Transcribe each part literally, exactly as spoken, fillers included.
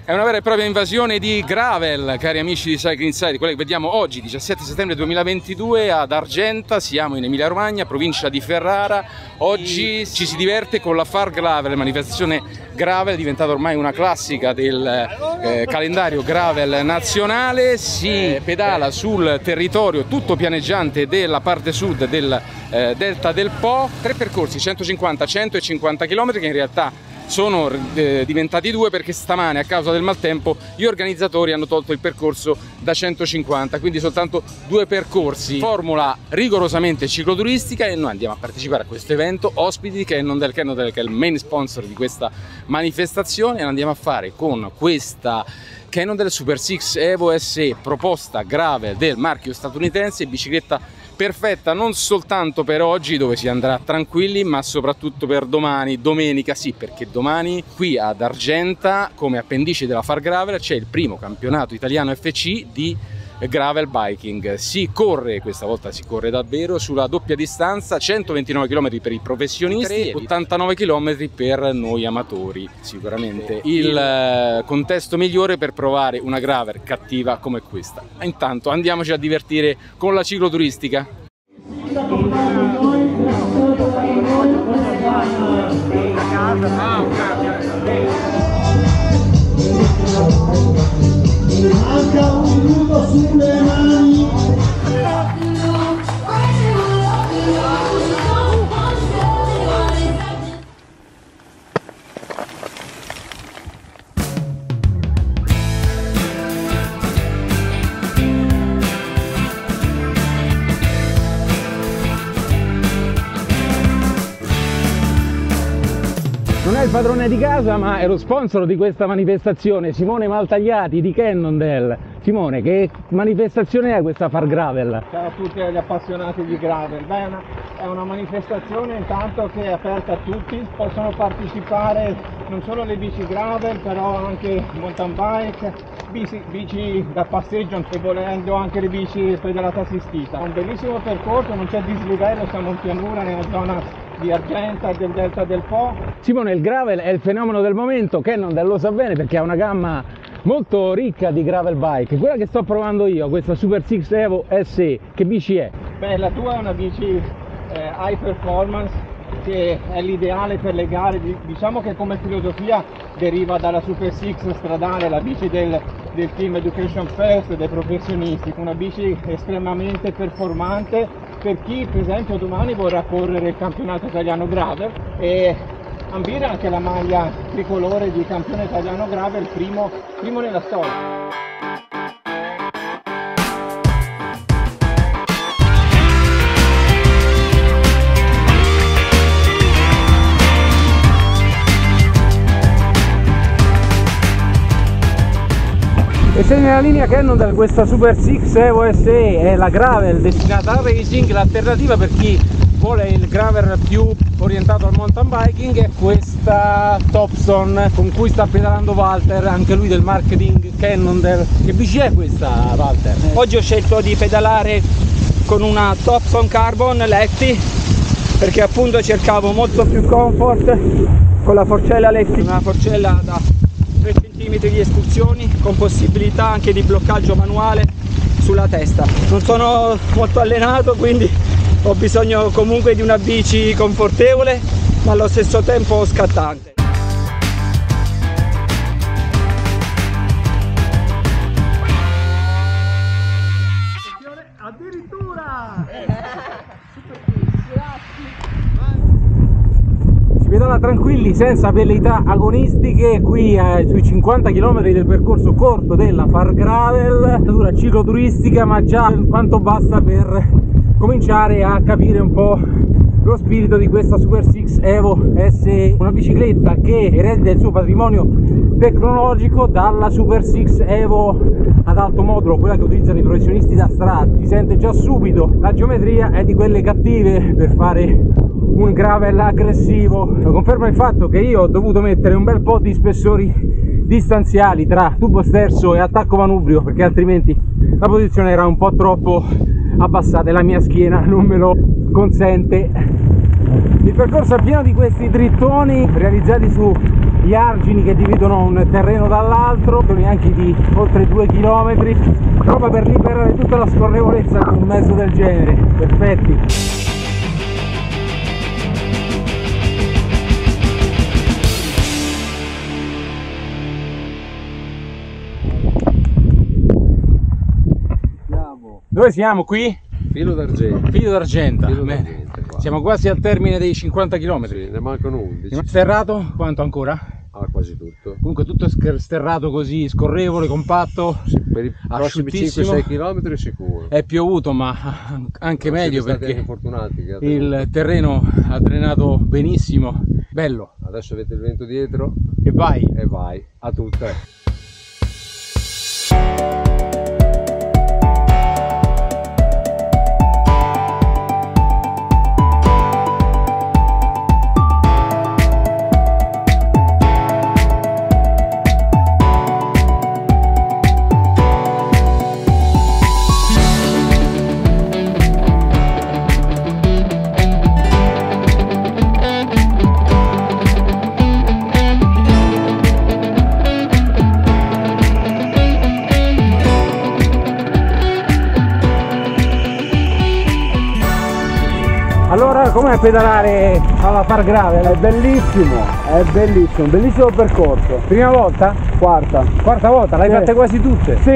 È una vera e propria invasione di gravel, cari amici di Cycling Inside, quella che vediamo oggi, diciassette settembre duemilaventidue ad Argenta. Siamo in Emilia Romagna, provincia di Ferrara. Oggi ci si diverte con la Far Gravel, manifestazione gravel diventata ormai una classica del eh, calendario gravel nazionale. Si pedala sul territorio tutto pianeggiante della parte sud del eh, delta del Po. Tre percorsi, centocinquanta centocinquanta chilometri, che in realtà sono eh, diventati due perché stamane, a causa del maltempo, gli organizzatori hanno tolto il percorso da centocinquanta, quindi soltanto due percorsi. Formula rigorosamente cicloturistica, e noi andiamo a partecipare a questo evento ospiti di Cannondale, Cannondale che è il main sponsor di questa manifestazione, e andiamo a fare con questa Cannondale Super Six Evo S E, proposta gravel del marchio statunitense, bicicletta perfetta non soltanto per oggi, dove si andrà tranquilli, ma soprattutto per domani, domenica. Sì, perché domani qui ad Argenta, come appendice della Far Gravel, c'è il primo campionato italiano F C di gravel biking. Si corre, questa volta si corre davvero, sulla doppia distanza, centoventinove chilometri per i professionisti e ottantanove chilometri per noi amatori. Sicuramente il contesto migliore per provare una gravel cattiva come questa. Intanto andiamoci a divertire con la cicloturistica. Manca un minuto sulle mani. Non è il padrone di casa, ma è lo sponsor di questa manifestazione, Simone Maltagliati di Cannondale. Simone, che manifestazione è questa Far Gravel? Ciao a tutti gli appassionati di gravel. Beh, è, una, è una manifestazione intanto che è aperta a tutti, possono partecipare non solo le bici gravel, però anche mountain bike, bici, bici da passeggio e volendo anche le bici pedalata assistita. È un bellissimo percorso, non c'è dislivello, siamo in pianura nella zona di Argenta e del delta del Po. Simone, il gravel è il fenomeno del momento, Cannondale lo sa bene perché ha una gamma molto ricca di gravel bike. Quella che sto provando io, questa Super Six Evo S E, che bici è? Beh, la tua è una bici eh, high performance, che è l'ideale per le gare. Diciamo che come filosofia deriva dalla Super Six stradale, la bici del, del team Education First, dei professionisti, una bici estremamente performante per chi per esempio domani vorrà correre il campionato italiano gravel e ambire anche la maglia tricolore di campione italiano gravel, primo, primo nella storia. E se nella linea Cannondale questa Super Six Evo S E è la gravel destinata al racing, l'alternativa per chi vuole il gravel più orientato al mountain biking è questa Topson con cui sta pedalando Walter, anche lui del marketing Cannondale. Che bici è questa, Walter? Oggi ho scelto di pedalare con una Topson Carbon Lefty perché appunto cercavo molto più comfort con la forcella Lefty, una forcella da tre centimetri di escursioni con possibilità anche di bloccaggio manuale sulla testa. Non sono molto allenato, quindi ho bisogno comunque di una bici confortevole ma allo stesso tempo scattante. Addirittura! Pedala tranquilli, senza velleità agonistiche, qui eh, sui cinquanta chilometri del percorso corto della Far Gravel, dura cicloturistica, ma già quanto basta per cominciare a capire un po' lo spirito di questa Super Six Evo S E, una bicicletta che eredita il suo patrimonio tecnologico dalla Super Six Evo ad alto modulo, quella che utilizzano i professionisti da strada. Si sente già subito, la geometria è di quelle cattive per fare un gravel aggressivo. Conferma il fatto che io ho dovuto mettere un bel po' di spessori distanziali tra tubo sterzo e attacco manubrio, perché altrimenti la posizione era un po' troppo abbassata e la mia schiena non me lo consente. Il percorso è pieno di questi drittoni realizzati sugli argini che dividono un terreno dall'altro, anche di oltre due chilometri, proprio per liberare tutta la scorrevolezza con un mezzo del genere. Perfetti. Dove siamo qui? Filo d'Argenta. Filo d'Argenta. Filo d'Argenta, siamo quasi al termine dei cinquanta chilometri. Sì, ne mancano undici. Sterrato? Quanto ancora? Ah, quasi tutto. Comunque tutto sterrato così, scorrevole, compatto. Sì, per i prossimi cinque sei chilometri sicuro. È piovuto, ma anche non meglio perché perché fortunati che il terreno ha drenato benissimo. Bello. Adesso avete il vento dietro. E vai. E vai. A tutte. Allora, com'è pedalare alla Far Gravel? È bellissimo, è bellissimo, bellissimo percorso. Prima volta? Quarta. Quarta volta? L'hai sì. fatte quasi tutte? Sì.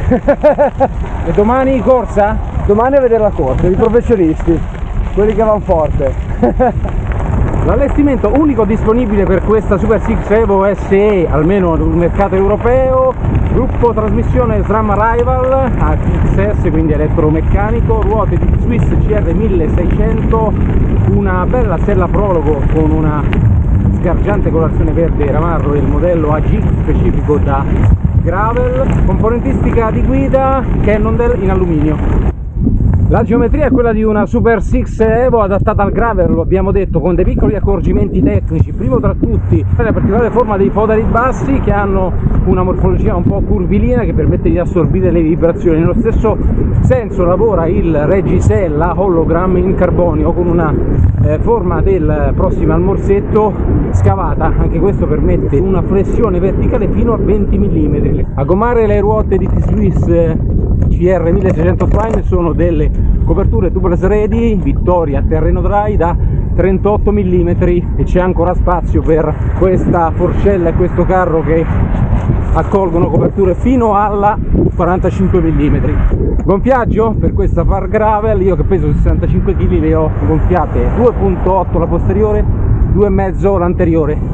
E domani corsa? Domani a vedere la corsa, i professionisti, quelli che vanno forte. L'allestimento unico disponibile per questa Super Six Evo S E, almeno sul mercato europeo, gruppo trasmissione SRAM Arrival A X S, quindi elettromeccanico, ruote di Swiss C R milleseicento, una bella sella prologo con una sgargiante colorazione verde ramarro e il modello A G specifico da gravel, componentistica di guida Cannondale in alluminio. La geometria è quella di una Super Six Evo adattata al gravel, lo abbiamo detto, con dei piccoli accorgimenti tecnici. Primo tra tutti la particolare forma dei podali bassi, che hanno una morfologia un po' curvilina che permette di assorbire le vibrazioni. Nello stesso senso lavora il Reggisella Hologram in carbonio con una eh, forma del prossimo al morsetto scavata. Anche questo permette una flessione verticale fino a venti millimetri. A gommare le ruote di T-Swiss C R milleseicento Prime sono delle coperture tubeless ready Vittoria terreno dry da trentotto millimetri e c'è ancora spazio per questa forcella e questo carro che accolgono coperture fino alla quarantacinque millimetri. Gonfiaggio per questa Far Gravel, io che peso sessantacinque chili le ho gonfiate due virgola otto la posteriore, due virgola cinque l'anteriore.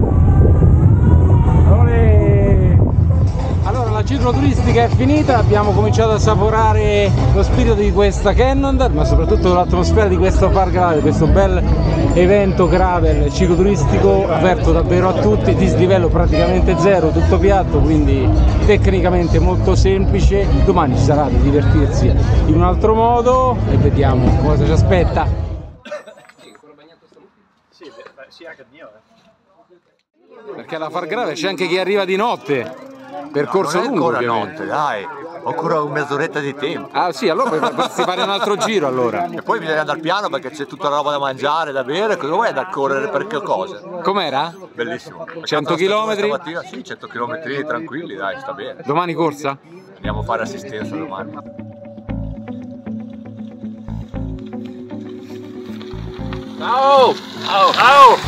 La cicloturistica è finita, abbiamo cominciato a assaporare lo spirito di questa Cannondale, ma soprattutto l'atmosfera di questo Far Gravel, questo bel evento gravel cicloturistico aperto davvero a tutti, dislivello praticamente zero, tutto piatto, quindi tecnicamente molto semplice. Domani ci sarà di divertirsi in un altro modo e vediamo cosa ci aspetta. Perché alla Far Gravel c'è anche chi arriva di notte. Percorso no, non è lungo, ancora ovviamente. notte, dai, ho ancora mezz'oretta di tempo. Ah sì, allora potresti fare un altro giro allora. E poi bisogna andare piano perché c'è tutta la roba da mangiare, da bere, cosa vuoi andare a correre per che cosa? Com'era? Bellissimo. cento chilometri? Stamattina sì, cento chilometri tranquilli, dai, sta bene. Domani corsa? Andiamo a fare assistenza domani. Ciao! Ciao! Ciao!